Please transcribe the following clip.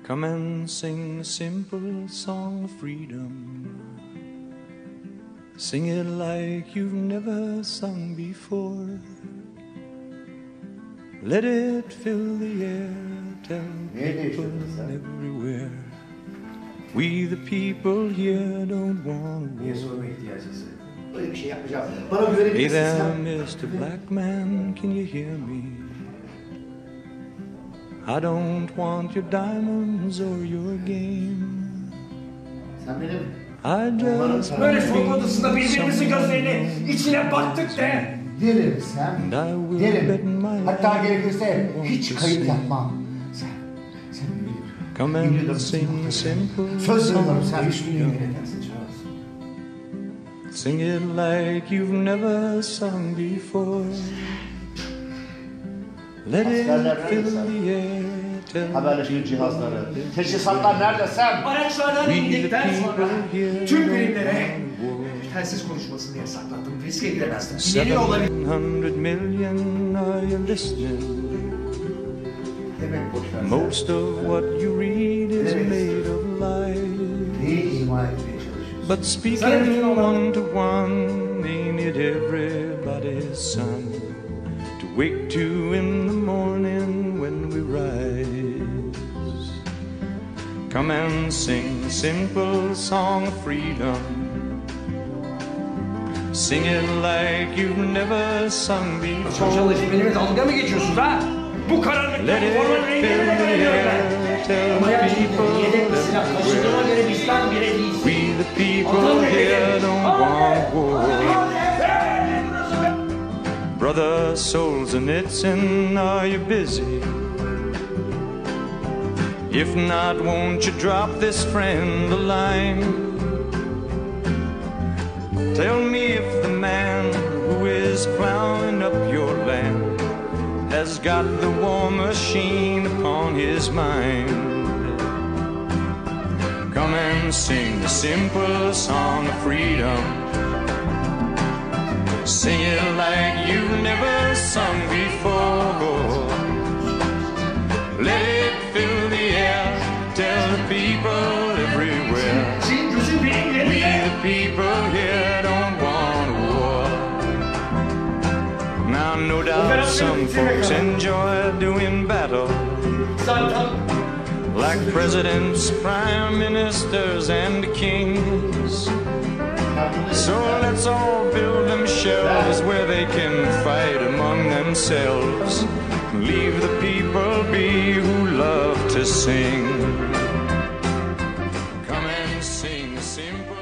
Come and sing a simple song of freedom. Sing it like you've never sung before. Let it fill the air, tell people everywhere. We the people here don't want war. Hey there, Mr. Black Man, can you hear me? I don't want your diamonds or your game. I just Böyle soğuk odasında birbirimizin gözlerine içine baktık de. Derim sen, derim. Hatta gerekirse hiç kayıt yapmam. Sen ünlü adamsın. Söz veriyorum sen hiç ünlü yönetmensin Charles. Sing it like you've never sung before. Let it fill the air. Haberleşme cihazları, teçhizatlar nerede sen? Araçlardan indikten sonra tüm birimlere telsiz konuşmasını yasaklattım. Riske giremezdim. İleri olabilir. 700 million are you listening? Demek boşver. Most of what you read is made of lies. Neyi ima etmeye çalışıyorsun? But speaking one to one, ain't it everybody's son? To wake to in the morning when we rise. Come and sing a simple song of freedom. Sing it like you've never sung before. Çalışıp benimle dalga mı geçiyorsunuz ha? Bu karanlıkta formanın rengine veriyorum ben. Ama yani yedek silah taşıdığına göre bizden biri değilsin. We the people here don't want war. Brother Solzhenitsyn, are you busy? If not, won't you drop this friend a line? Tell me if the man who is plowing up your land has got the war machine upon his mind. Come and sing a simple song of freedom. Sing it like you've never sung before. Let it fill the air, tell the people everywhere. We the people here don't want war. Now no doubt some folks enjoy doing battle, like presidents, prime ministers and kings. So let's all build them shelves where they can fight among themselves. Leave the people be who love to sing. Come and sing a simple